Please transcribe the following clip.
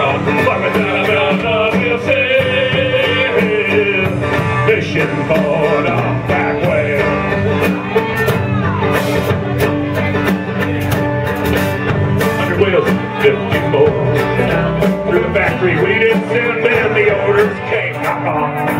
We'll sail fishing for the back whale. 100 wheels, 50 more. Through the factory we didn't send them, the orders came knock on.